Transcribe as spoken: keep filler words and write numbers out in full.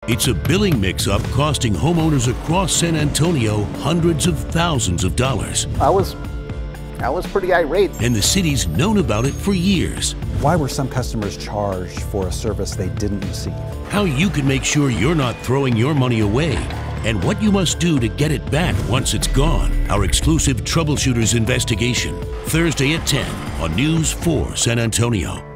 It's a billing mix-up costing homeowners across San Antonio hundreds of thousands of dollars. I was, I was pretty irate. And the city's known about it for years. Why were some customers charged for a service they didn't receive? How you can make sure you're not throwing your money away, and what you must do to get it back once it's gone. Our exclusive Troubleshooters investigation, Thursday at ten on News four San Antonio.